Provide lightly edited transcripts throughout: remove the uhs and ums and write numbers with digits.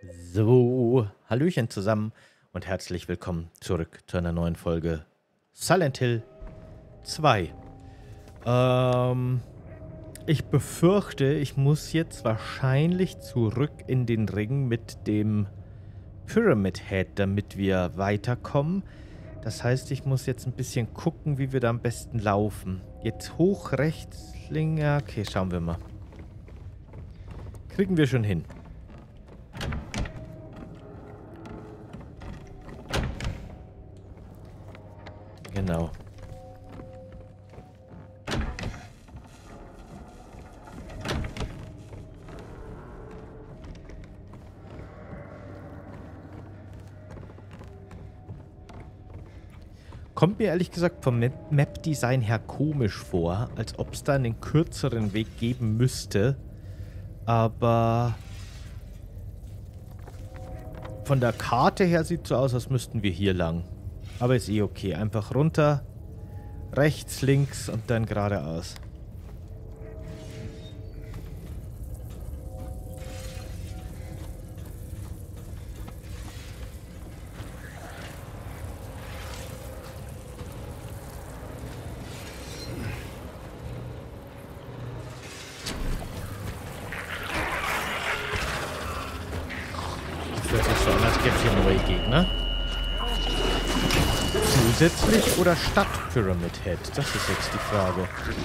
So, Hallöchen zusammen und herzlich willkommen zurück zu einer neuen Folge Silent Hill 2. Ich befürchte, ich muss jetzt wahrscheinlich zurück in den Ring mit dem Pyramid Head, damit wir weiterkommen. Das heißt, ich muss jetzt ein bisschen gucken, wie wir da am besten laufen. Jetzt hoch, rechts, links. Okay, schauen wir mal. Kriegen wir schon hin. Genau. Kommt mir ehrlich gesagt vom Map-Design her komisch vor, als ob es da einen kürzeren Weg geben müsste. Aber von der Karte her sieht es so aus, als müssten wir hier lang. Aber ist eh okay. Einfach runter, rechts, links und dann geradeaus. Das hört sich so an, als gäbe es hier neue Gegner. Zusätzlich oder statt Pyramid Head? Das ist jetzt die Frage.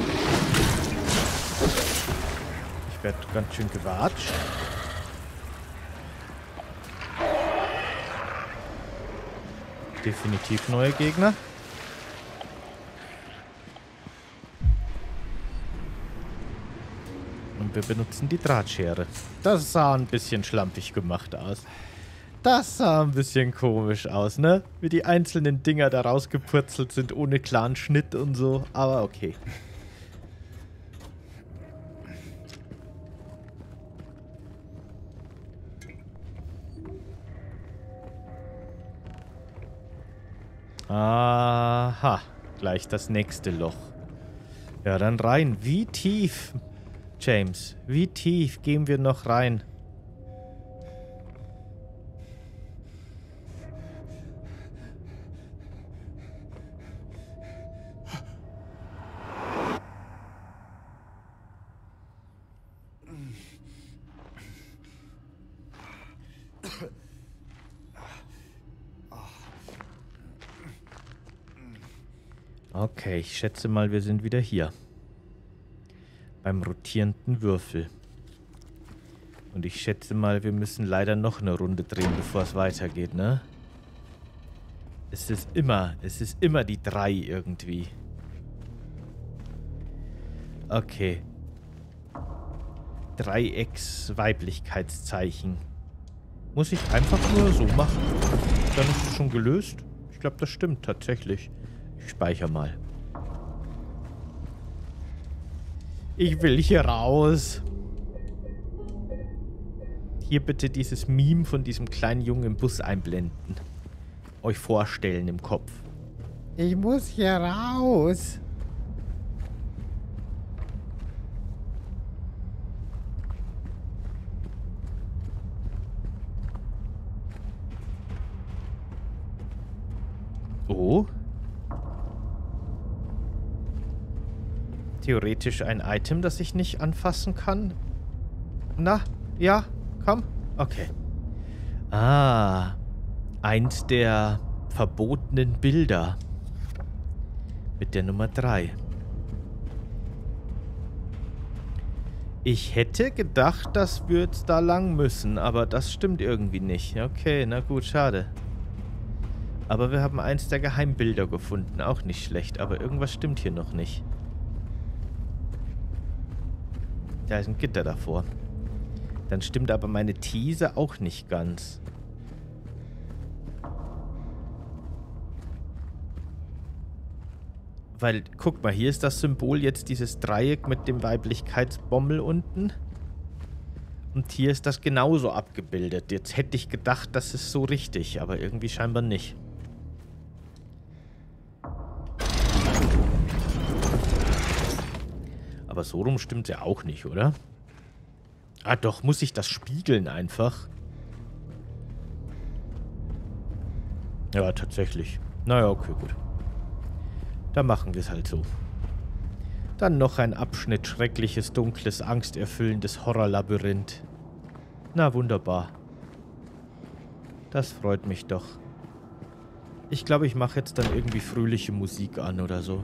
Ich werde ganz schön gewatscht. Definitiv neue Gegner. Und wir benutzen die Drahtschere. Das sah ein bisschen schlampig gemacht aus. Das sah ein bisschen komisch aus, ne? Wie die einzelnen Dinger da rausgepurzelt sind, ohne klaren Schnitt und so. Aber okay. Aha. Gleich das nächste Loch. Ja, dann rein. Wie tief, James? Wie tief gehen wir noch rein? Okay, ich schätze mal, wir sind wieder hier. Beim rotierenden Würfel. Und ich schätze mal, wir müssen leider noch eine Runde drehen, bevor es weitergeht, ne? Es ist immer die 3 irgendwie. Okay. Dreiecks-Weiblichkeitszeichen. Muss ich einfach nur so machen? Dann ist es schon gelöst? Ich glaube, das stimmt tatsächlich. Ich speichere mal. Ich will hier raus. Hier bitte dieses Meme von diesem kleinen Jungen im Bus einblenden. Euch vorstellen im Kopf. Ich muss hier raus. Oh. Theoretisch ein Item, das ich nicht anfassen kann. Na, ja, komm. Okay. Ah, eins der verbotenen Bilder. Mit der Nummer 3. Ich hätte gedacht, dass wir jetzt da lang müssen, aber das stimmt irgendwie nicht. Okay, na gut, schade. Aber wir haben eins der Geheimbilder gefunden. Auch nicht schlecht, aber irgendwas stimmt hier noch nicht. Da ist ein Gitter davor. Dann stimmt aber meine These auch nicht ganz. Weil, guck mal, hier ist das Symbol jetzt dieses Dreieck mit dem Weiblichkeitsbommel unten. Und hier ist das genauso abgebildet. Jetzt hätte ich gedacht, das ist so richtig, aber irgendwie scheinbar nicht. Aber so rum stimmt ja auch nicht, oder? Ah doch, muss ich das spiegeln einfach? Ja, tatsächlich. Naja, okay, gut. Dann machen wir es halt so. Dann noch ein Abschnitt schreckliches, dunkles, angsterfüllendes Horrorlabyrinth. Na, wunderbar. Das freut mich doch. Ich glaube, ich mache jetzt dann irgendwie fröhliche Musik an oder so.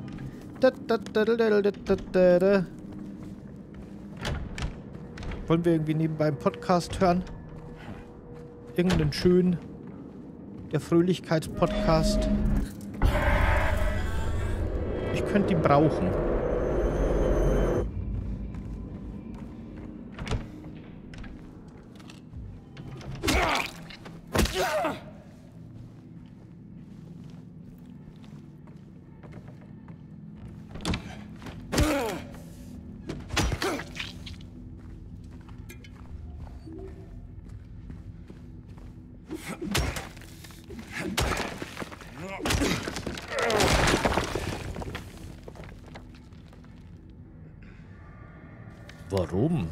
Wollen wir irgendwie nebenbei einen Podcast hören? Irgendeinen schönen... Der Fröhlichkeitspodcast. Ich könnte ihn brauchen. Warum?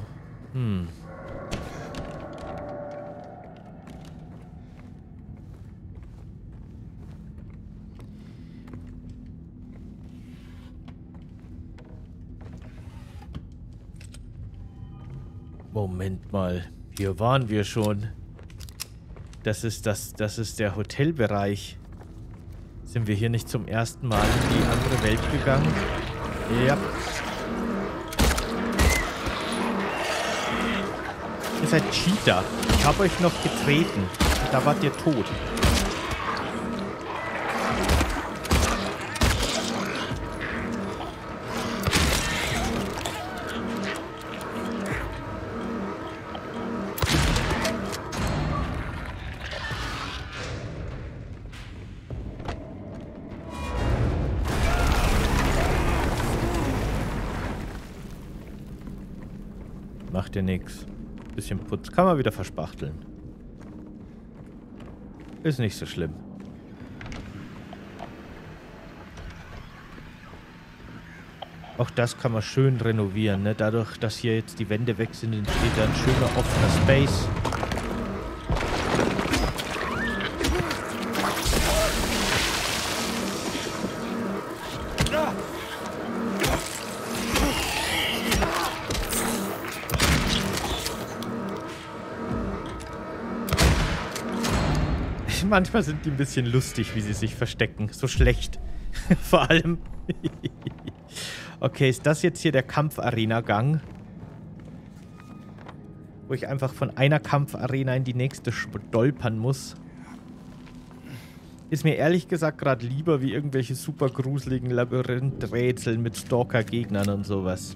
Moment mal. Hier waren wir schon. Das ist der Hotelbereich. Sind wir hier nicht zum ersten Mal in die andere Welt gegangen? Ja. Ihr seid Cheater. Ich habe euch noch getreten. Da wart ihr tot. Macht ja nix. Bisschen Putz. Kann man wieder verspachteln. Ist nicht so schlimm. Auch das kann man schön renovieren, ne? Dadurch, dass hier jetzt die Wände weg sind, entsteht da ein schöner offener Space. Manchmal sind die ein bisschen lustig, wie sie sich verstecken. So schlecht. Vor allem. Okay, ist das jetzt hier der Kampfarena-Gang? Wo ich einfach von einer Kampfarena in die nächste stolpern muss. Ist mir ehrlich gesagt gerade lieber wie irgendwelche super gruseligen Labyrinthrätsel mit Stalker-Gegnern und sowas.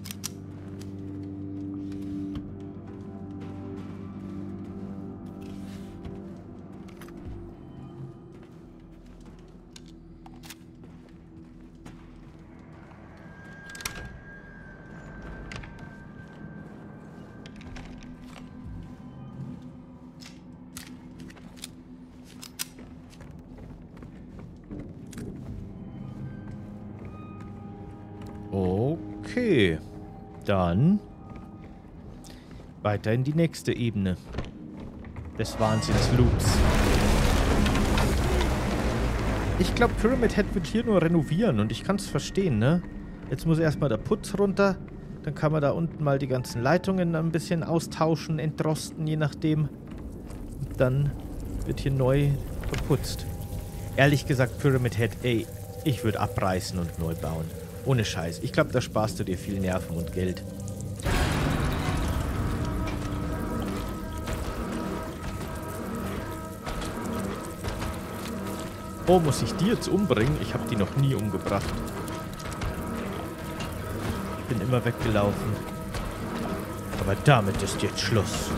Okay, dann weiter in die nächste Ebene des Wahnsinnsloops. Ich glaube, Pyramid Head wird hier nur renovieren und ich kann es verstehen, ne? Jetzt muss erstmal der Putz runter, dann kann man da unten mal die ganzen Leitungen ein bisschen austauschen, entrosten, je nachdem. Und dann wird hier neu verputzt. Ehrlich gesagt, Pyramid Head, ey, ich würde abreißen und neu bauen. Ohne Scheiß. Ich glaube, da sparst du dir viel Nerven und Geld. Oh, muss ich die jetzt umbringen? Ich habe die noch nie umgebracht. Ich bin immer weggelaufen. Aber damit ist jetzt Schluss.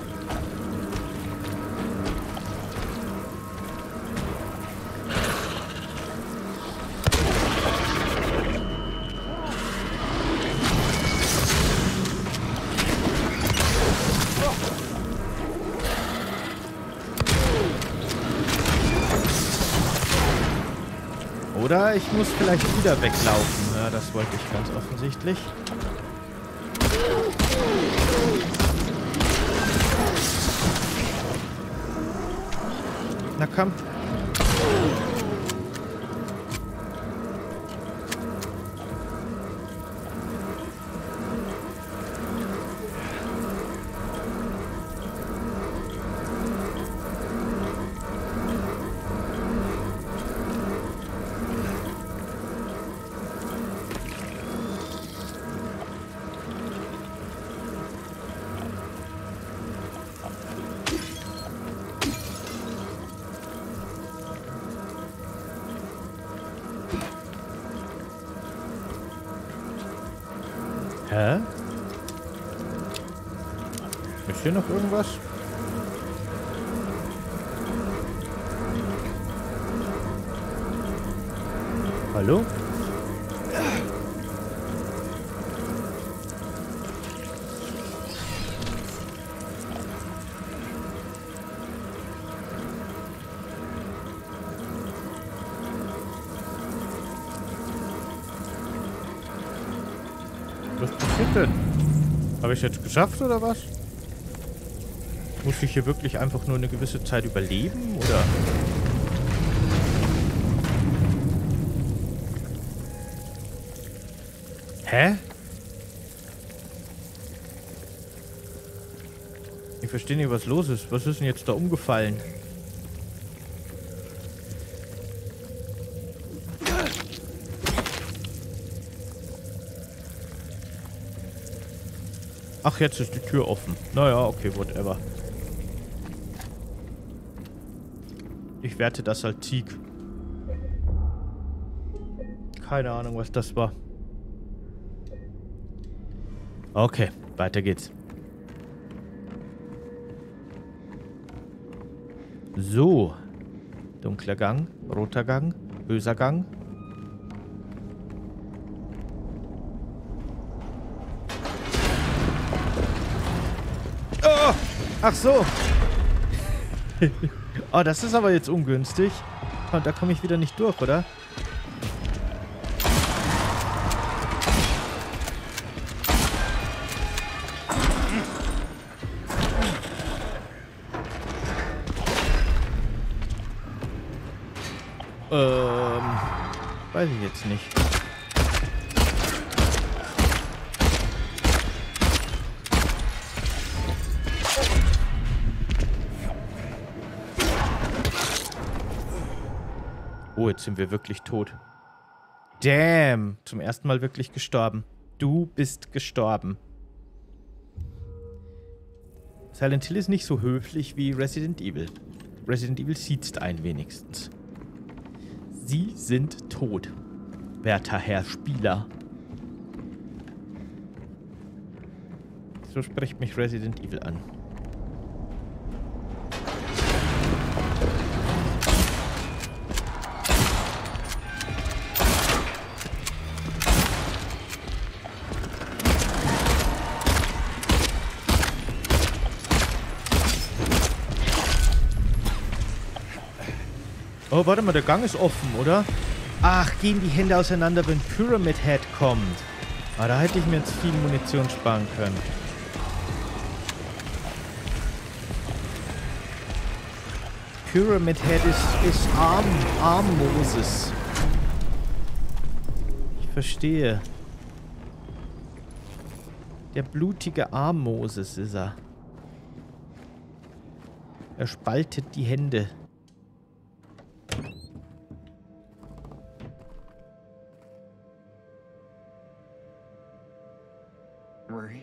Oder ich muss vielleicht wieder weglaufen. Ja, das wollte ich ganz offensichtlich. Na komm. Hä? Ist hier noch irgendwas? Hallo? Was passiert denn? Habe ich jetzt geschafft oder was? Muss ich hier wirklich einfach nur eine gewisse Zeit überleben oder? Hä? Ich verstehe nicht, was los ist. Was ist denn jetzt da umgefallen? Ach, jetzt ist die Tür offen. Naja, okay, whatever. Ich werte das als Sieg. Keine Ahnung, was das war. Okay, weiter geht's. So. Dunkler Gang, roter Gang, böser Gang. Oh, ach so. Oh, das ist aber jetzt ungünstig. Und da komme ich wieder nicht durch, oder? Weiß ich jetzt nicht. Oh, jetzt sind wir wirklich tot. Damn. Zum ersten Mal wirklich gestorben. Du bist gestorben. Silent Hill ist nicht so höflich wie Resident Evil. Resident Evil sieht's ein wenigstens. Sie sind tot, werter Herr Spieler. So spricht mich Resident Evil an. Oh, warte mal, der Gang ist offen, oder? Ach, gehen die Hände auseinander, wenn Pyramid Head kommt. Ah, da hätte ich mir jetzt viel Munition sparen können. Pyramid Head ist arm Moses. Ich verstehe. Der blutige Arm Moses ist er. Er spaltet die Hände. Marie.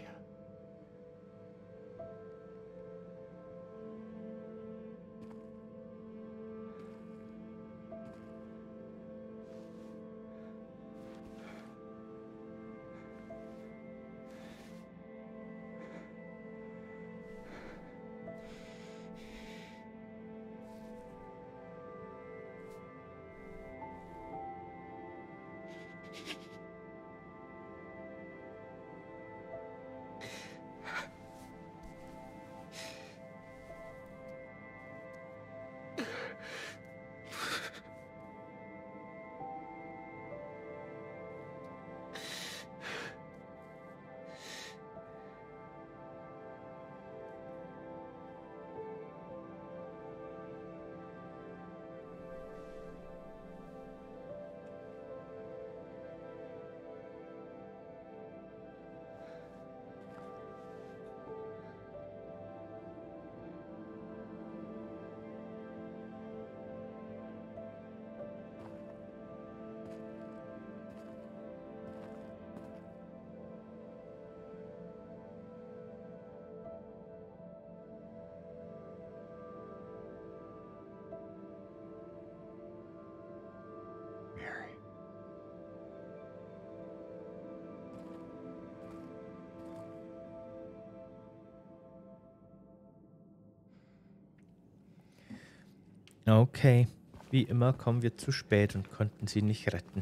Okay. Wie immer kommen wir zu spät und konnten sie nicht retten.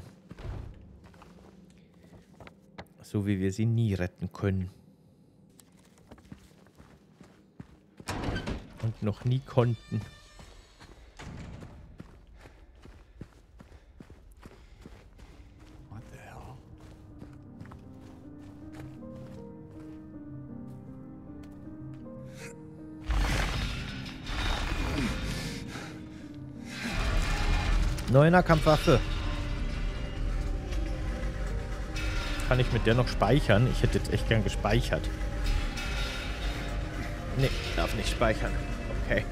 So wie wir sie nie retten können. Und noch nie konnten. What the hell? Neuner Kampfwaffe. Kann ich mit der noch speichern? Ich hätte jetzt echt gern gespeichert. Nee, darf nicht speichern. Okay.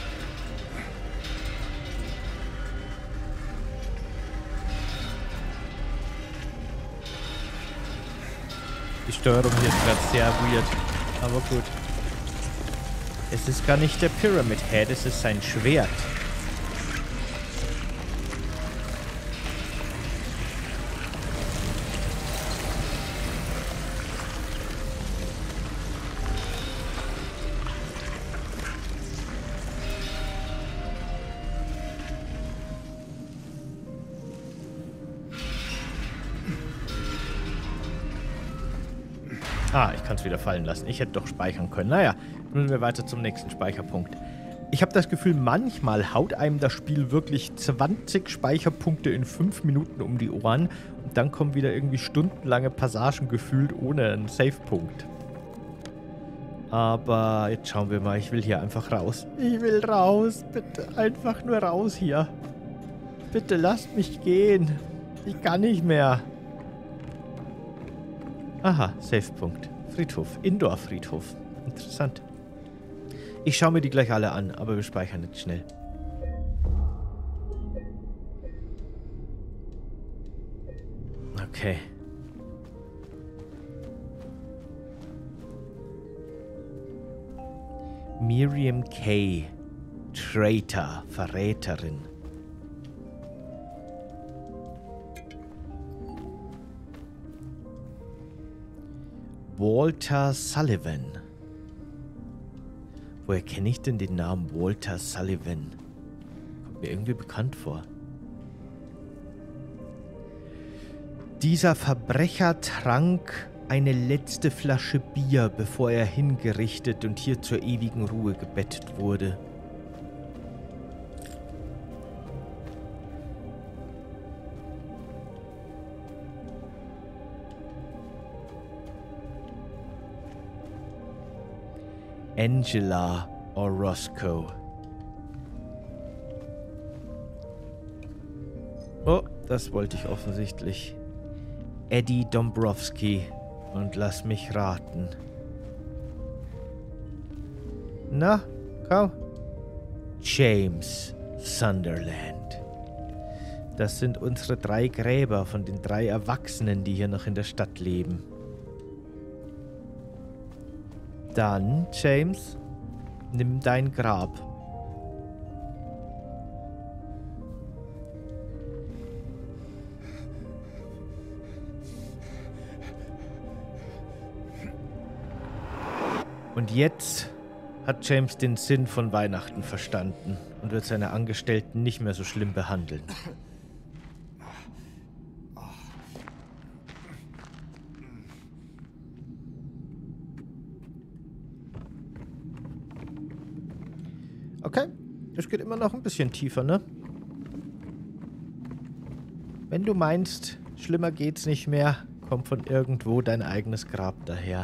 Die Steuerung hier ist gerade sehr weird. Aber gut. Es ist gar nicht der Pyramid Head, es ist sein Schwert. Ah, ich kann es wieder fallen lassen. Ich hätte doch speichern können. Naja, müssen wir weiter zum nächsten Speicherpunkt. Ich habe das Gefühl, manchmal haut einem das Spiel wirklich 20 Speicherpunkte in 5 Minuten um die Ohren und dann kommen wieder irgendwie stundenlange Passagen gefühlt ohne einen Savepunkt. Aber jetzt schauen wir mal. Ich will hier einfach raus. Ich will raus. Bitte einfach nur raus hier. Bitte lasst mich gehen. Ich kann nicht mehr. Aha, Savepunkt. Friedhof. Indoor-Friedhof. Interessant. Ich schaue mir die gleich alle an, aber wir speichern jetzt schnell. Okay. Miriam Kay. Traitor. Verräterin. Walter Sullivan. Woher kenne ich denn den Namen Walter Sullivan? Kommt mir irgendwie bekannt vor. Dieser Verbrecher trank eine letzte Flasche Bier, bevor er hingerichtet und hier zur ewigen Ruhe gebettet wurde. Angela Orozco. Oh, das wollte ich offensichtlich. Eddie Dombrowski. Und lass mich raten. Na, komm. James Sunderland. Das sind unsere 3 Gräber von den 3 Erwachsenen, die hier noch in der Stadt leben. Dann, James, nimm dein Grab. Und jetzt hat James den Sinn von Weihnachten verstanden und wird seine Angestellten nicht mehr so schlimm behandeln. Okay, es geht immer noch ein bisschen tiefer, ne? Wenn du meinst, schlimmer geht's nicht mehr, kommt von irgendwo dein eigenes Grab daher.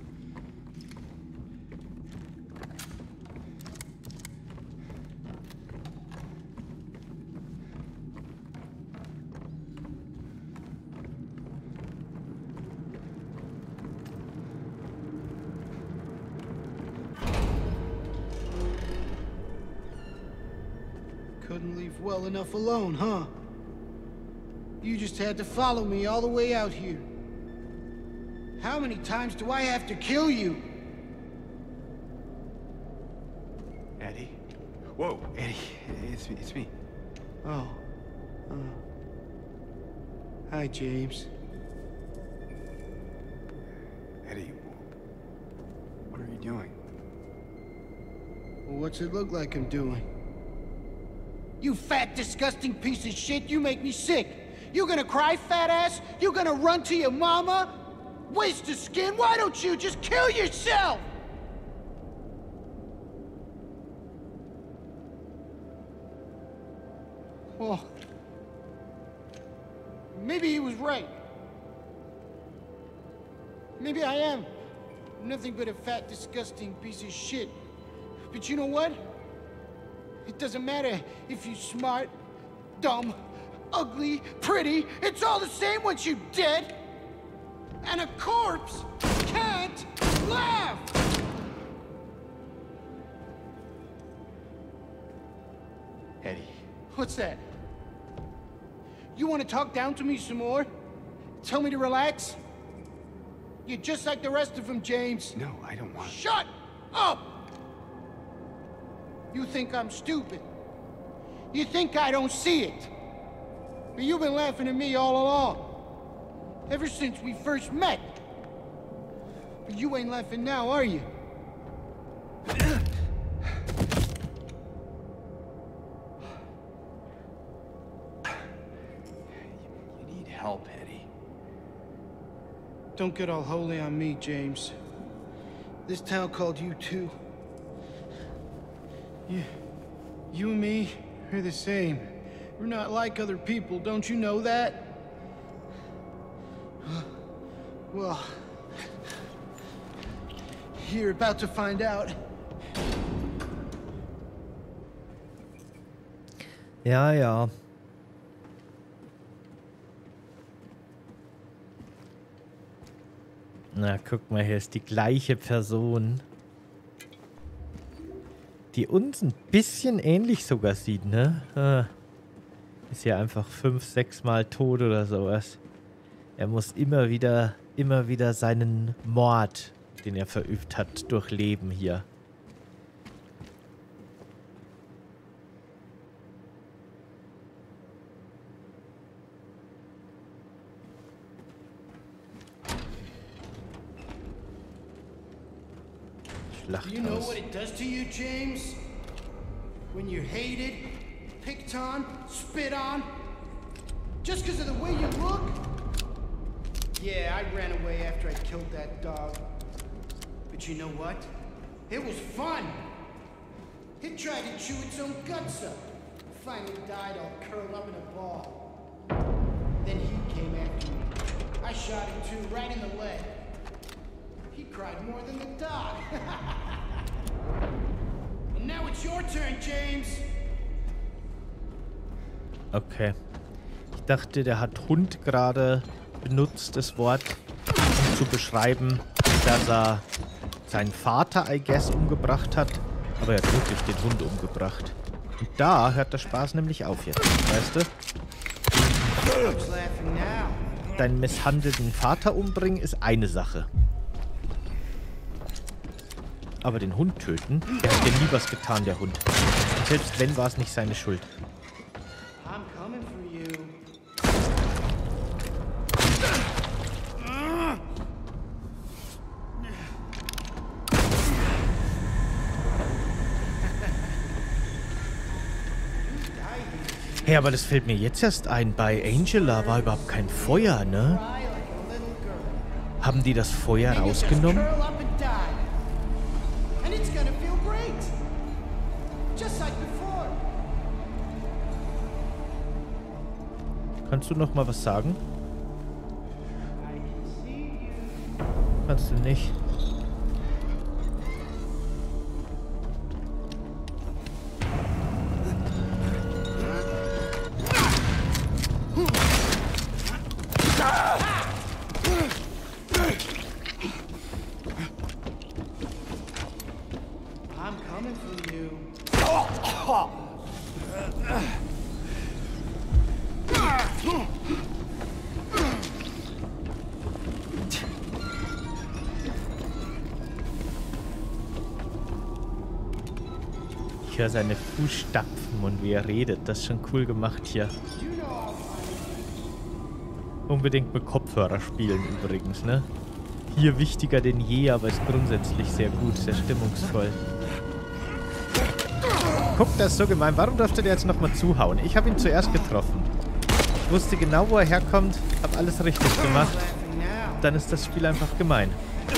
Couldn't leave well enough alone, huh? You just had to follow me all the way out here. How many times do I have to kill you? Eddie? Whoa, Eddie, it's me. Oh. Hi, James. Eddie, what are you doing? Well, what's it look like I'm doing? You fat, disgusting piece of shit, you make me sick. You gonna cry, fat ass? You gonna run to your mama? Waste of skin? Why don't you just kill yourself? Well, maybe he was right. Maybe I am nothing but a fat, disgusting piece of shit. But you know what? It doesn't matter if you're smart, dumb, ugly, pretty. It's all the same once you're dead. And a corpse can't laugh! Eddie. What's that? You want to talk down to me some more? Tell me to relax? You're just like the rest of them, James. No, I don't want... Shut up! You think I'm stupid. You think I don't see it. But you've been laughing at me all along. Ever since we first met. But you ain't laughing now, are you? You need help, Eddie. Don't get all holy on me, James. This town called you too. You and me are the same. We're not like other people, don't you know that? Well, you're about to find out. Ja, ja. Na, guck mal, hier ist die gleiche Person. Die uns ein bisschen ähnlich sogar sieht, ne? Ist ja einfach 5, 6 Mal tot oder sowas. Er muss immer wieder seinen Mord, den er verübt hat, durchleben hier. You know what it does to you, James? When you're hated, picked on, spit on, just because of the way you look? Yeah, I ran away after I killed that dog. But you know what? It was fun. It tried to chew its own guts up. Finally died all curled up in a ball. Then he came after me. I shot him too, right in the leg. He cried more than the dog. And now it's your turn, James. Okay. Ich dachte, der hat Hund gerade benutzt, das Wort, um zu beschreiben, dass er seinen Vater, I guess, umgebracht hat. Aber er hat wirklich den Hund umgebracht. Und da hört der Spaß nämlich auf jetzt, weißt du? Deinen misshandelten Vater umbringen ist eine Sache. Aber den Hund töten, der hat dir nie was getan, der Hund. Und selbst wenn, war es nicht seine Schuld. I'm coming for you. Hey, aber das fällt mir jetzt erst ein. Bei Angela war überhaupt kein Feuer, ne? Haben die das Feuer rausgenommen? Kannst du noch mal was sagen? Kannst du nicht. I'm coming for you. Ich höre seine Fußstapfen und wie er redet. Das ist schon cool gemacht hier. Unbedingt mit Kopfhörer spielen übrigens, ne? Hier wichtiger denn je, aber ist grundsätzlich sehr gut, sehr stimmungsvoll. Guck, das ist so gemein. Warum durfte der jetzt nochmal zuhauen? Ich habe ihn zuerst getroffen. Ich wusste genau, wo er herkommt. Habe alles richtig gemacht. Dann ist das Spiel einfach gemein.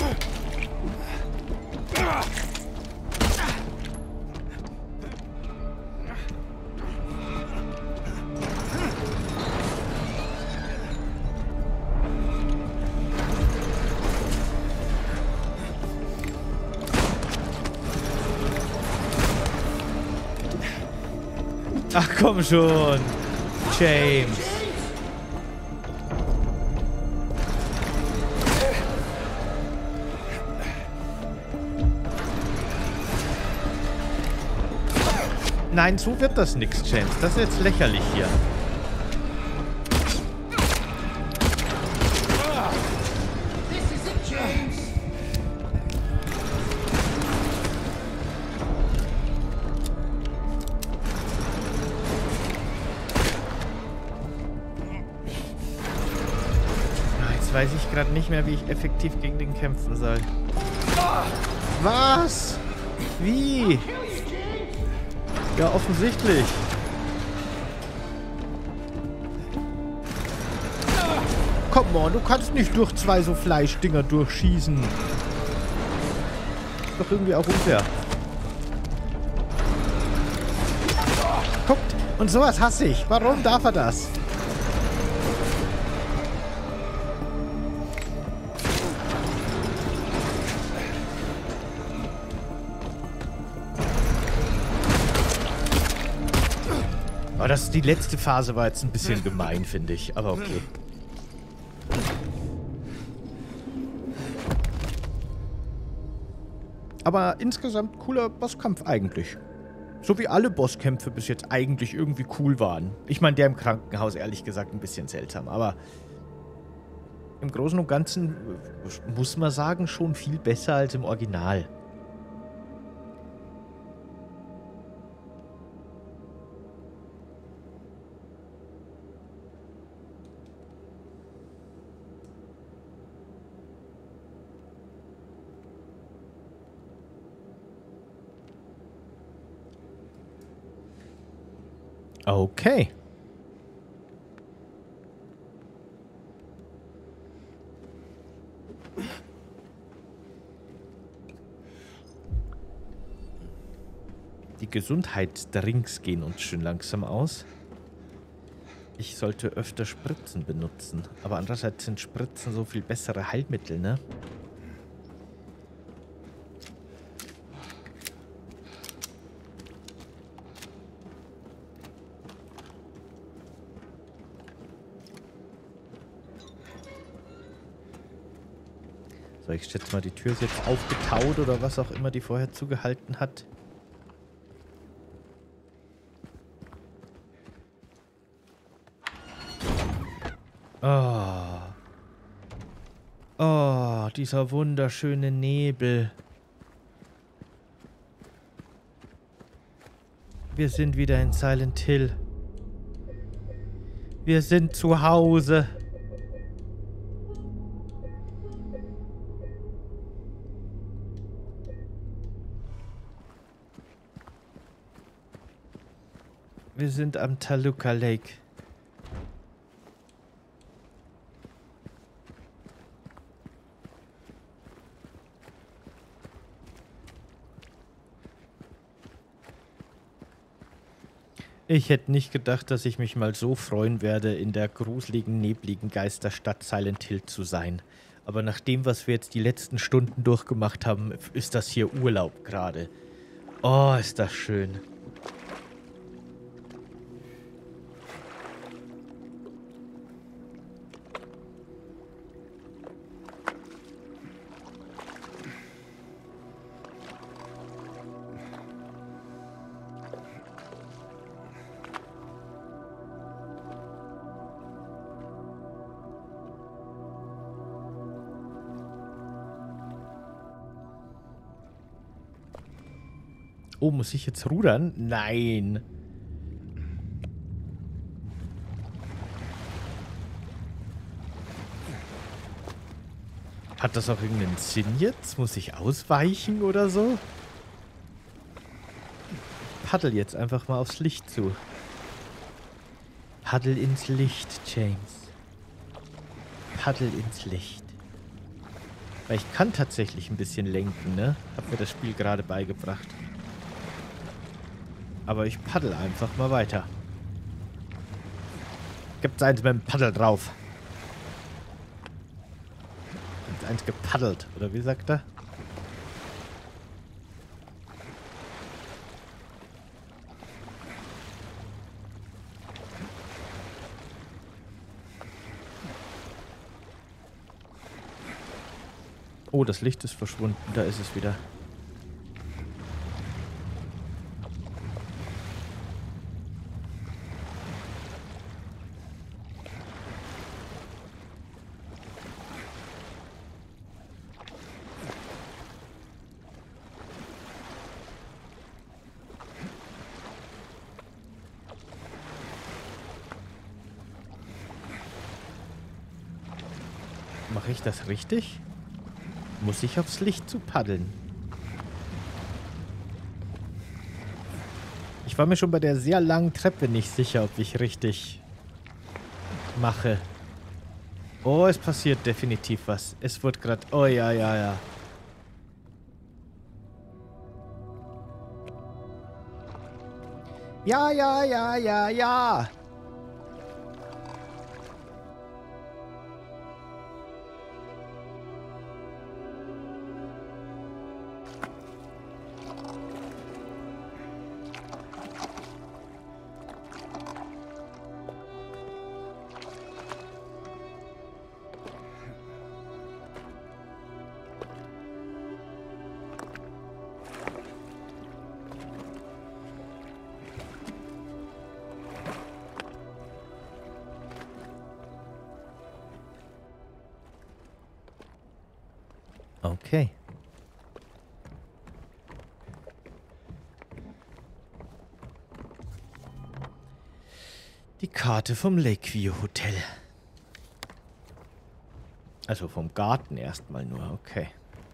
Ach komm schon, James. Nein, so wird das nix, James. Das ist jetzt lächerlich hier. This is it, James. Jetzt weiß ich gerade nicht mehr, wie ich effektiv gegen den kämpfen soll. Was? Wie? Ja, offensichtlich. Komm on, du kannst nicht durch 2 so Fleischdinger durchschießen. Ist doch irgendwie auch unfair. Guckt, und sowas hasse ich. Warum darf er das? Aber die letzte Phase war jetzt ein bisschen gemein, finde ich. Aber okay. Aber insgesamt cooler Bosskampf eigentlich. So wie alle Bosskämpfe bis jetzt eigentlich irgendwie cool waren. Ich meine, der im Krankenhaus ehrlich gesagt ein bisschen seltsam. Aber im Großen und Ganzen muss man sagen, schon viel besser als im Original. Okay. Die Gesundheitsdrinks gehen uns schön langsam aus. Ich sollte öfter Spritzen benutzen. Aber andererseits sind Spritzen so viel bessere Heilmittel, ne? So, ich schätze mal, die Tür ist jetzt aufgetaut oder was auch immer die vorher zugehalten hat. Oh. Oh, dieser wunderschöne Nebel. Wir sind wieder in Silent Hill. Wir sind zu Hause. Wir sind am Toluca Lake. Ich hätte nicht gedacht, dass ich mich mal so freuen werde, in der gruseligen, nebligen Geisterstadt Silent Hill zu sein. Aber nach dem, was wir jetzt die letzten Stunden durchgemacht haben, ist das hier Urlaub gerade. Oh, ist das schön. Oh, muss ich jetzt rudern? Nein. Hat das auch irgendeinen Sinn jetzt? Muss ich ausweichen oder so? paddel jetzt einfach mal aufs Licht zu. Paddel ins Licht, James. Paddel ins Licht. Weil ich kann tatsächlich ein bisschen lenken, ne? Hab mir das Spiel gerade beigebracht. Aber ich paddel einfach mal weiter. Gibt's eins mit dem Paddel drauf. Gibt's eins gepaddelt, oder wie sagt er? Oh, das Licht ist verschwunden. Da ist es wieder. Mache ich das richtig? Muss ich aufs Licht zu paddeln? Ich war mir schon bei der sehr langen Treppe nicht sicher, ob ich richtig mache. Oh, es passiert definitiv was. Es wird gerade... Oh, ja, ja, ja. Ja, ja, ja, ja, ja. Okay. Die Karte vom Lakeview Hotel. Also vom Garten erstmal nur, okay.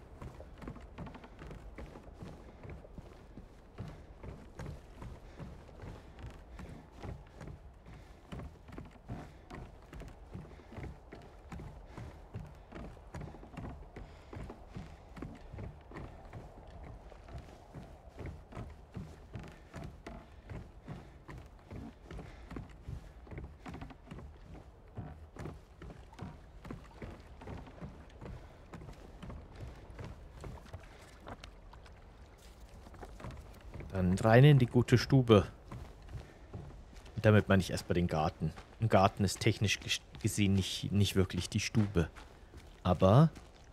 Dann rein in die gute Stube. Und damit meine ich erstmal den Garten. Ein Garten ist technisch gesehen nicht wirklich die Stube. Aber...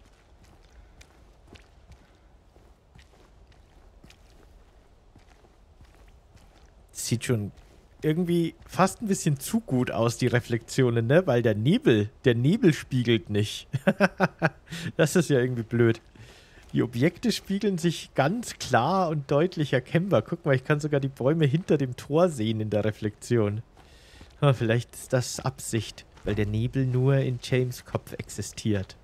sieht schon irgendwie fast ein bisschen zu gut aus, die Reflexionen, ne? Weil der Nebel spiegelt nicht. Das ist ja irgendwie blöd. Die Objekte spiegeln sich ganz klar und deutlich erkennbar. Guck mal, ich kann sogar die Bäume hinter dem Tor sehen in der Reflexion. Vielleicht ist das Absicht, weil der Nebel nur in James' Kopf existiert.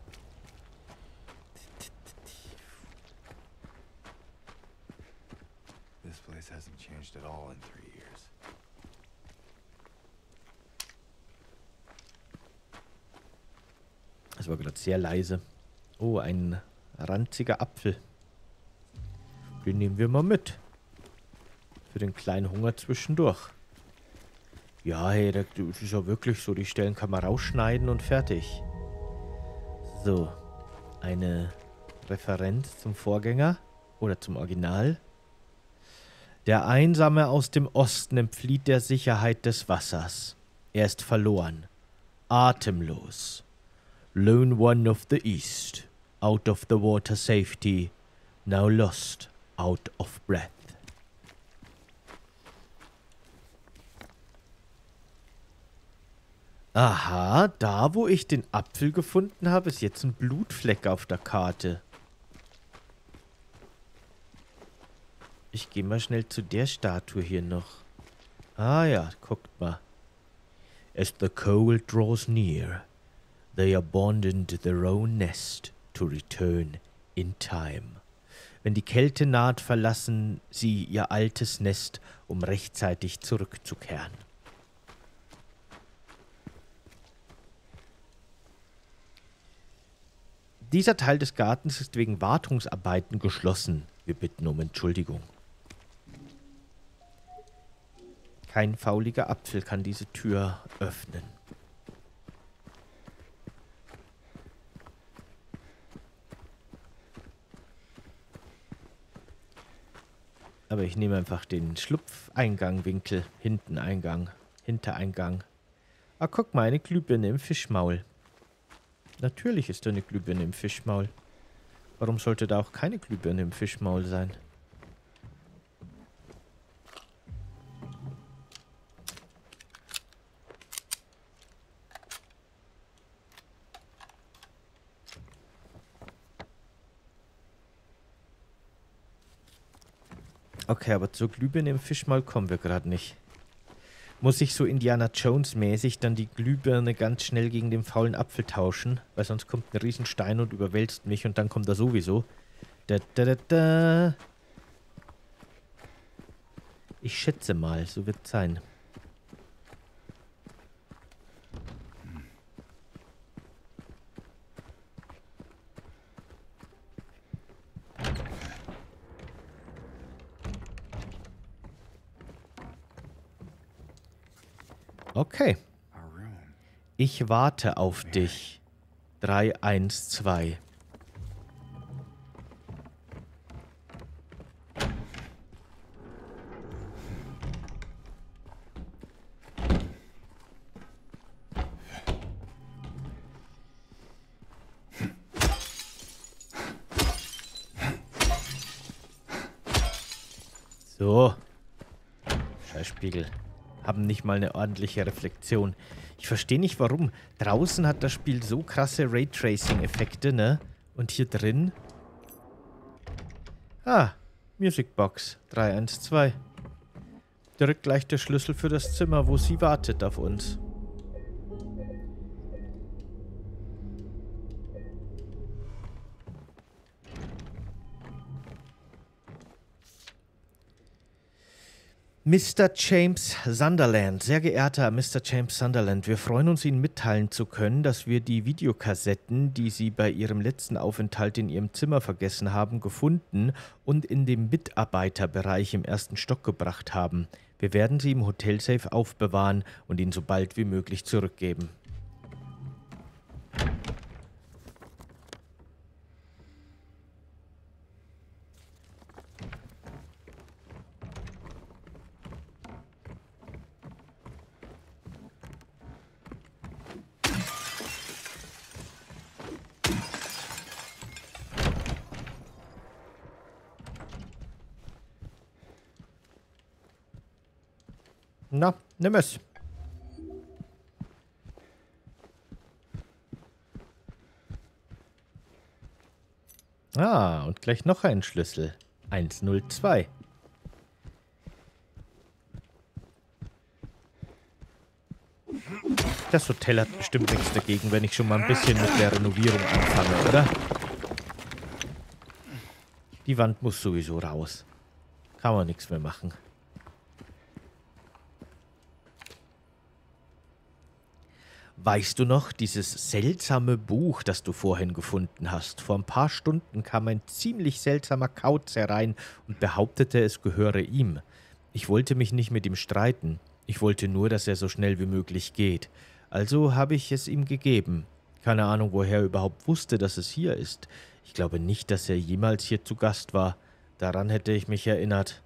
This place hasn't changed at all in 3 years. Das war gerade sehr leise. Oh, ein ranziger Apfel. Den nehmen wir mal mit. Für den kleinen Hunger zwischendurch. Ja, hey, das ist ja wirklich so. Die Stellen kann man rausschneiden und fertig. So. Eine Referenz zum Vorgänger. Oder zum Original. Der Einsame aus dem Osten entflieht der Sicherheit des Wassers. Er ist verloren. Atemlos. Lone one of the East. Out of the water safety, now lost, out of breath. Aha, da wo ich den Apfel gefunden habe, ist jetzt ein Blutfleck auf der Karte. Ich gehe mal schnell zu der Statue hier noch. Ah ja, guckt mal. As the cold draws near, they abandoned their own nest to return in time. Wenn die Kälte naht, verlassen sie ihr altes Nest, um rechtzeitig zurückzukehren. Dieser Teil des Gartens ist wegen Wartungsarbeiten geschlossen. Wir bitten um Entschuldigung. Kein fauliger Apfel kann diese Tür öffnen. Aber ich nehme einfach den Schlupfeingangwinkel, Hintereingang. Ah, guck mal, eine Glühbirne im Fischmaul. Natürlich ist da eine Glühbirne im Fischmaul. Warum sollte da auch keine Glühbirne im Fischmaul sein? Okay, aber zur Glühbirne im Fischmaul kommen wir gerade nicht. Muss ich so Indiana Jones mäßig dann die Glühbirne ganz schnell gegen den faulen Apfel tauschen? Weil sonst kommt ein Riesenstein und überwälzt mich und dann kommt er sowieso. Ich schätze mal, so wird es sein. Okay. Ich warte auf dich. 3, 1, 2. So. Scheißspiegel. Haben nicht mal eine ordentliche Reflexion. Ich verstehe nicht, warum. Draußen hat das Spiel so krasse Raytracing-Effekte, ne? Und hier drin... Ah, Musicbox 312. Direkt gleich der Schlüssel für das Zimmer, wo sie wartet auf uns. Mr. James Sunderland, sehr geehrter Mr. James Sunderland, wir freuen uns, Ihnen mitteilen zu können, dass wir die Videokassetten, die Sie bei Ihrem letzten Aufenthalt in Ihrem Zimmer vergessen haben, gefunden und in den Mitarbeiterbereich im 1. Stock gebracht haben. Wir werden sie im Hotelsafe aufbewahren und Ihnen so bald wie möglich zurückgeben. Na, nimm es. Ah, und gleich noch ein Schlüssel. 102. Das Hotel hat bestimmt nichts dagegen, wenn ich schon mal ein bisschen mit der Renovierung anfange, oder? Die Wand muss sowieso raus. Kann man nichts mehr machen. Weißt du noch, dieses seltsame Buch, das du vorhin gefunden hast? Vor ein paar Stunden kam ein ziemlich seltsamer Kauz herein und behauptete, es gehöre ihm. Ich wollte mich nicht mit ihm streiten. Ich wollte nur, dass er so schnell wie möglich geht. Also habe ich es ihm gegeben. Keine Ahnung, woher er überhaupt wusste, dass es hier ist. Ich glaube nicht, dass er jemals hier zu Gast war. Daran hätte ich mich erinnert.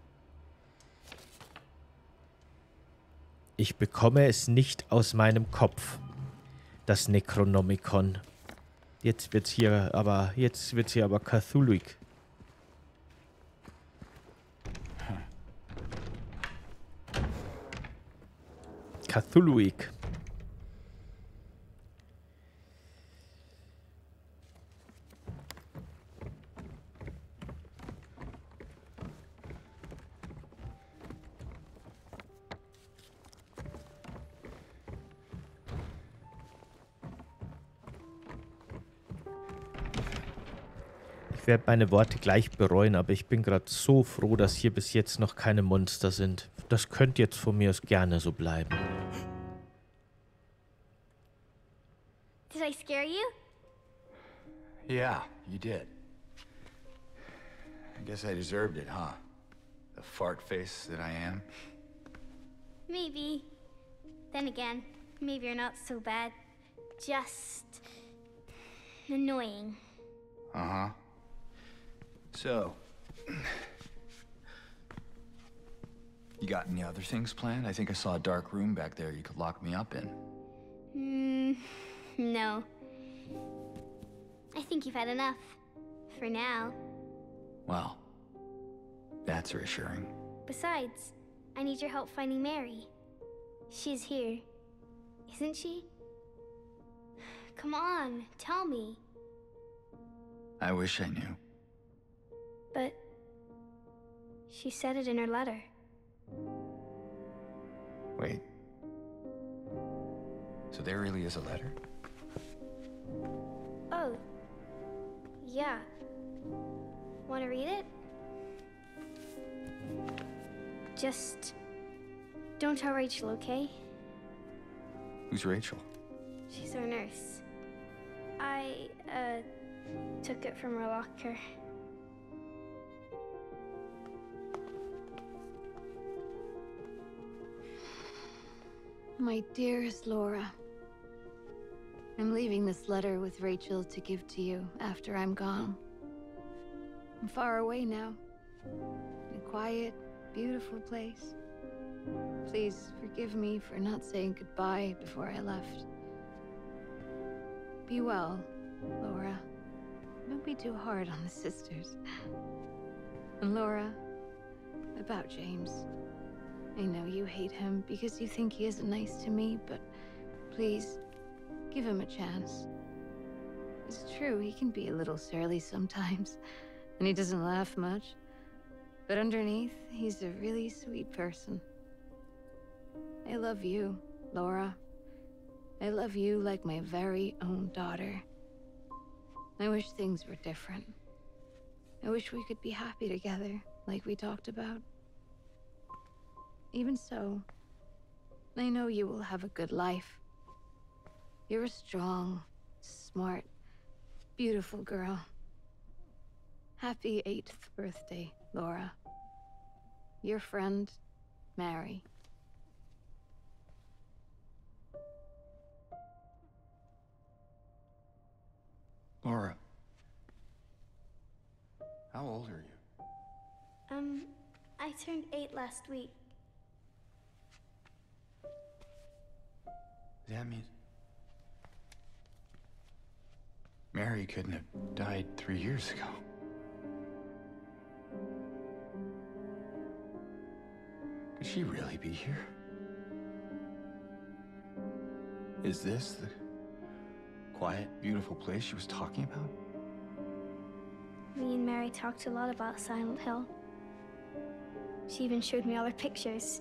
Ich bekomme es nicht aus meinem Kopf. Das Necronomicon. Jetzt wird's hier aber Cthulhuig. Cthulhuig. Ich Ich werde meine Worte gleich bereuen, aber ich bin gerade so froh, dass hier bis jetzt noch keine Monster sind. Das könnte jetzt von mir aus gerne so bleiben. Did I scare you? Yeah, you did. I guess I deserved it, huh? The fart face that I am. Maybe. Then again, maybe you're not so bad. Just annoying. Uh-huh. So, you got any other things planned? I think I saw a dark room back there you could lock me up in. No. I think you've had enough. For now. Well, that's reassuring. Besides, I need your help finding Mary. She's here. Isn't she? Come on, tell me. I wish I knew. But she said it in her letter. Wait. So there really is a letter? Oh. Yeah. Want to read it? Just don't tell Rachel, okay? Who's Rachel? She's our nurse. I, took it from her locker. My dearest Laura, I'm leaving this letter with Rachel to give to you after I'm gone. I'm far away now, in a quiet, beautiful place. Please forgive me for not saying goodbye before I left. Be well, Laura. Don't be too hard on the sisters. And Laura, about James. I know you hate him because you think he isn't nice to me, but please, give him a chance. It's true, he can be a little surly sometimes, and he doesn't laugh much. But underneath, he's a really sweet person. I love you, Laura. I love you like my very own daughter. I wish things were different. I wish we could be happy together, like we talked about. Even so, I know you will have a good life. You're a strong, smart, beautiful girl. Happy 8th birthday, Laura. Your friend, Mary. Laura. How old are you? I turned 8 last week. That means Mary couldn't have died 3 years ago. Could she really be here? Is this the quiet, beautiful place she was talking about? Me and Mary talked a lot about Silent Hill. She even showed me all her pictures.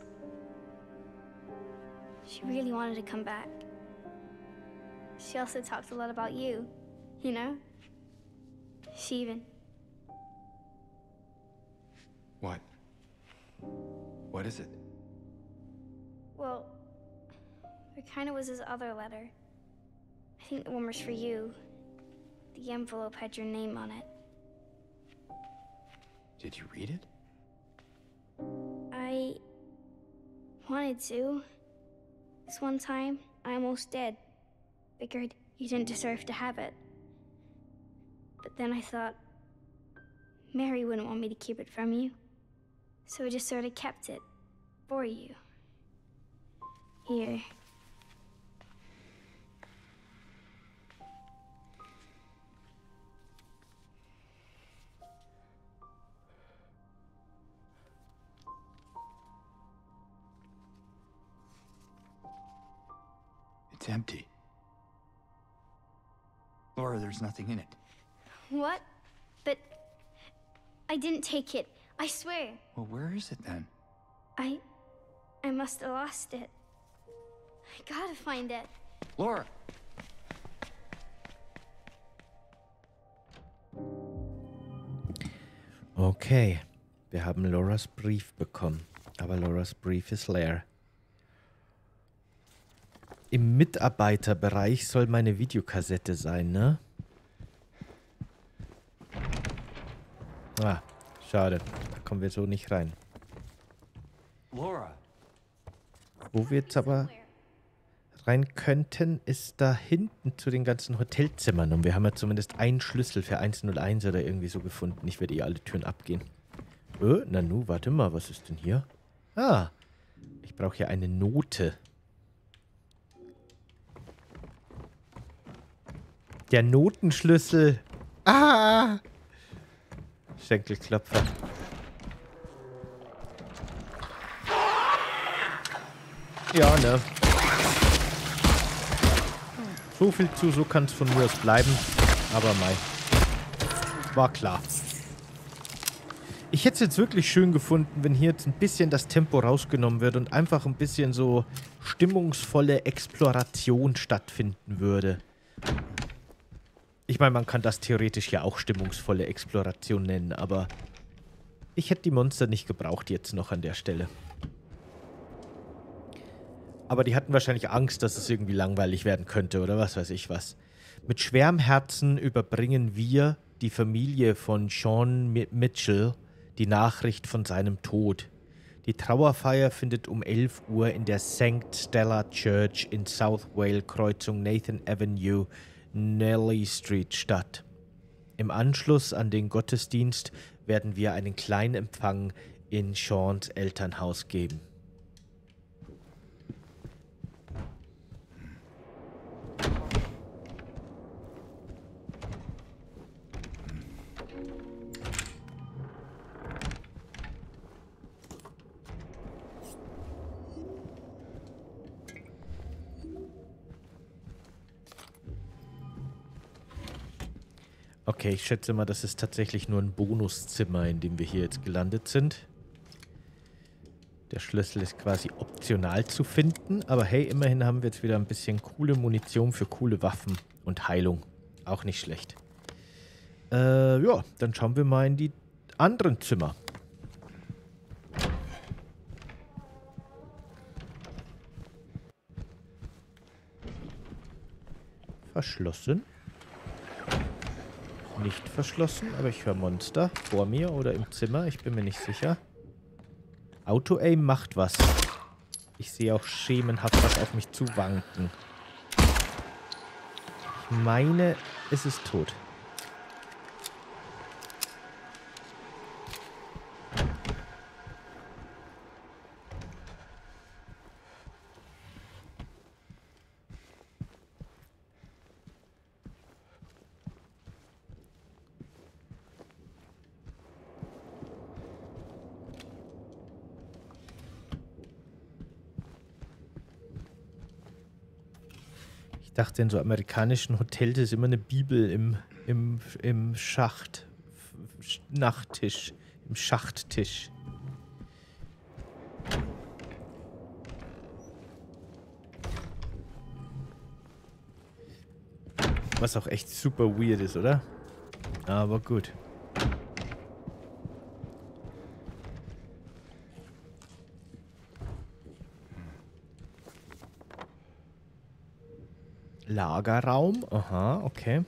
She really wanted to come back. She also talked a lot about you, you know? She even... What? What is it? Well, there kind of was his other letter. I think the one was for you. The envelope had your name on it. Did you read it? I wanted to. This one time, I almost did. Figured you didn't deserve to have it. But then I thought, Mary wouldn't want me to keep it from you. So I just sort of kept it for you. Here. It's empty. Laura, there's nothing in it. What? But I didn't take it. I swear. Well, where is it then? I must have lost it. I gotta find it. Laura! Okay. Wir haben Lauras Brief bekommen. Aber Lauras Brief ist leer. Im Mitarbeiterbereich soll meine Videokassette sein, ne? Ah, schade. Da kommen wir so nicht rein. Laura. Wo wir jetzt aber rein könnten, ist da hinten zu den ganzen Hotelzimmern. Und wir haben ja zumindest einen Schlüssel für 101 oder irgendwie so gefunden. Ich werde eh alle Türen abgehen. Nanu, warte mal, was ist denn hier? Ah, ich brauche hier eine Note. Der Notenschlüssel. Ah! Schenkelklopfer. Ja, ne? So viel zu, so kann es von mir aus bleiben. Aber mei. War klar. Ich hätte es jetzt wirklich schön gefunden, wenn hier jetzt ein bisschen das Tempo rausgenommen wird und einfach ein bisschen so stimmungsvolle Exploration stattfinden würde. Ich meine, man kann das theoretisch ja auch stimmungsvolle Exploration nennen, aber ich hätte die Monster nicht gebraucht jetzt noch an der Stelle. Aber die hatten wahrscheinlich Angst, dass es irgendwie langweilig werden könnte oder was weiß ich was. Mit schwerem Herzen überbringen wir, die Familie von Sean Mitchell, die Nachricht von seinem Tod. Die Trauerfeier findet um 11 Uhr in der St. Stella Church in South Wales, Kreuzung Nathan Avenue, Nelly Street statt. Im Anschluss an den Gottesdienst werden wir einen kleinen Empfang in Seans Elternhaus geben. Okay, ich schätze mal, das ist tatsächlich nur ein Bonuszimmer, in dem wir hier jetzt gelandet sind. Der Schlüssel ist quasi optional zu finden, aber hey, immerhin haben wir jetzt wieder ein bisschen coole Munition für coole Waffen und Heilung. Auch nicht schlecht. Ja, dann schauen wir mal in die anderen Zimmer. Verschlossen. Nicht verschlossen, aber ich höre Monster vor mir oder im Zimmer. Ich bin mir nicht sicher. Auto-Aim macht was. Ich sehe auch schemenhaft was auf mich zuwanken. Ich meine, es ist tot. Ich dachte, in so amerikanischen Hotels ist immer eine Bibel im Schacht. Nachttisch. Im Schachttisch. Was auch echt super weird ist, oder? Aber gut. Lagerraum. Aha, okay.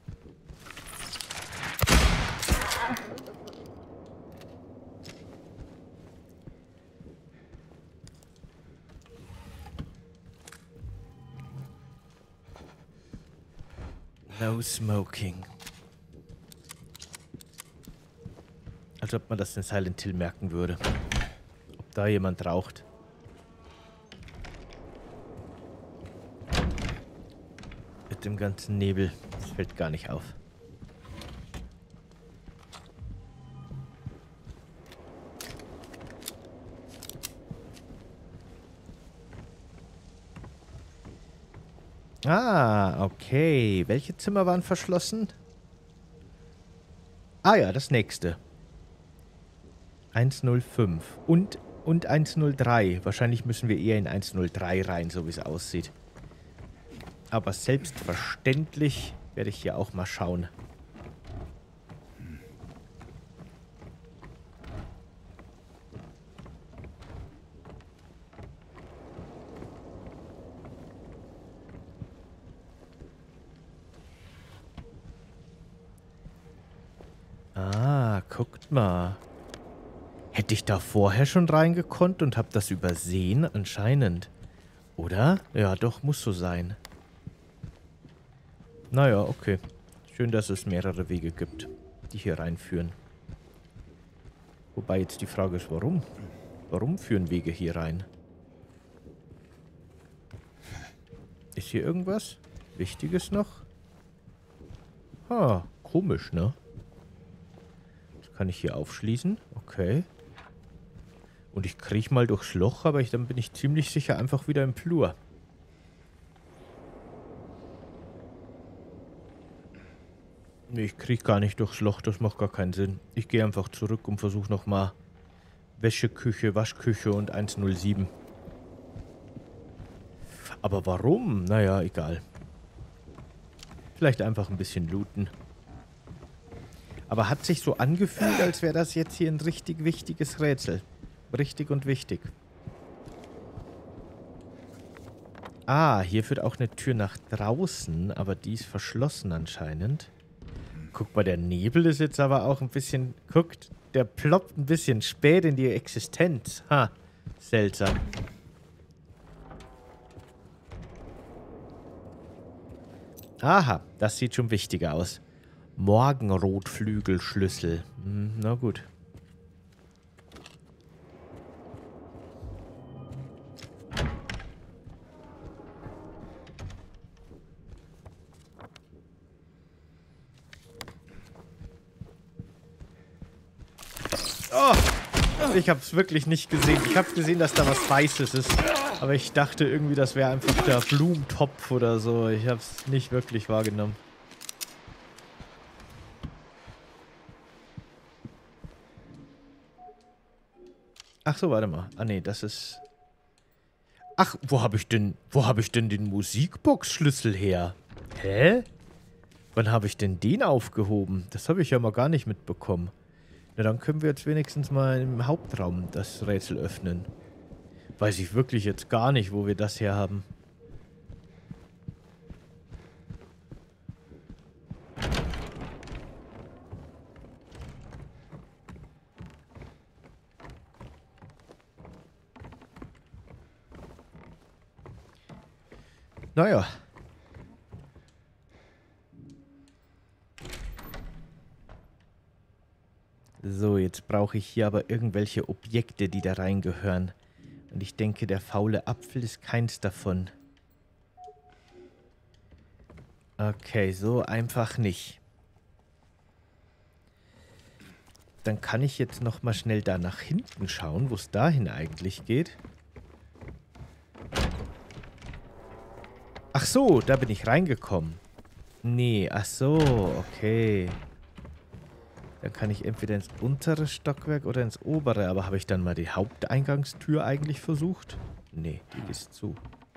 No smoking. Als ob man das in Silent Hill merken würde. Ob da jemand raucht. Mit dem ganzen Nebel. Das fällt gar nicht auf. Ah, okay. Welche Zimmer waren verschlossen? Ah ja, das nächste. 105 und 103. Wahrscheinlich müssen wir eher in 103 rein, so wie es aussieht. Aber selbstverständlich werde ich hier auch mal schauen. guckt mal. Hätte ich da vorher schon reingekonnt und hab das übersehen? Anscheinend. Oder? Ja, doch, muss so sein. Naja, okay. Schön, dass es mehrere Wege gibt, die hier reinführen. Wobei jetzt die Frage ist, warum? Warum führen Wege hier rein? Ist hier irgendwas Wichtiges noch? Ah, komisch, ne? Das kann ich hier aufschließen. Okay. Und ich kriege mal durchs Loch, aber dann bin ich ziemlich sicher einfach wieder im Flur. Nee, ich kriege gar nicht durchs Loch, das macht gar keinen Sinn. Ich gehe einfach zurück und versuche nochmal Wäscheküche, Waschküche und 107. Aber warum? Naja, egal. Vielleicht einfach ein bisschen looten. Aber hat sich so angefühlt, als wäre das jetzt hier ein richtig wichtiges Rätsel. Richtig und wichtig. Ah, hier führt auch eine Tür nach draußen, aber die ist verschlossen anscheinend. Guck mal, der Nebel ist jetzt aber auch ein bisschen... Guckt, der ploppt ein bisschen spät in die Existenz. Ha, seltsam. Aha, das sieht schon wichtiger aus. Morgenrotflügelschlüssel. Na gut. Oh, ich habe es wirklich nicht gesehen. Ich habe gesehen, dass da was Weißes ist. Aber ich dachte irgendwie, das wäre einfach der Blumentopf oder so. Ich habe es nicht wirklich wahrgenommen. Ach so, warte mal. Ah nee, das ist... Ach, wo habe ich denn den Musikbox-Schlüssel her? Hä? Wann habe ich denn den aufgehoben? Das habe ich ja mal gar nicht mitbekommen. Na, dann können wir jetzt wenigstens mal im Hauptraum das Rätsel öffnen. Weiß ich wirklich jetzt gar nicht, wo wir das her haben. Naja. So, jetzt brauche ich hier aber irgendwelche Objekte, die da reingehören. Und ich denke, der faule Apfel ist keins davon. Okay, so einfach nicht. Dann kann ich jetzt noch mal schnell da nach hinten schauen, wo es dahin eigentlich geht. Ach so, da bin ich reingekommen. Nee, ach so, okay. Dann kann ich entweder ins untere Stockwerk oder ins obere. Aber habe ich dann mal die Haupteingangstür eigentlich versucht? Nee, die ist zu.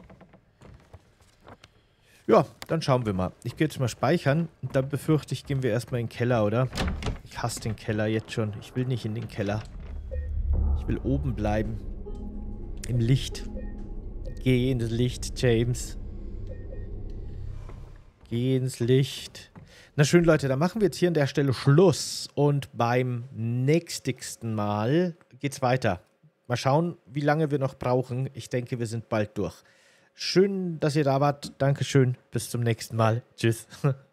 Ja, dann schauen wir mal. Ich gehe jetzt mal speichern. Und dann befürchte ich, gehen wir erstmal in den Keller, oder? Ich hasse den Keller jetzt schon. Ich will nicht in den Keller. Ich will oben bleiben. Im Licht. Geh ins Licht, James. Geh ins Licht. Na schön, Leute, dann machen wir jetzt hier an der Stelle Schluss. Und beim nächstigsten Mal geht's weiter. Mal schauen, wie lange wir noch brauchen. Ich denke, wir sind bald durch. Schön, dass ihr da wart. Dankeschön. Bis zum nächsten Mal. Tschüss.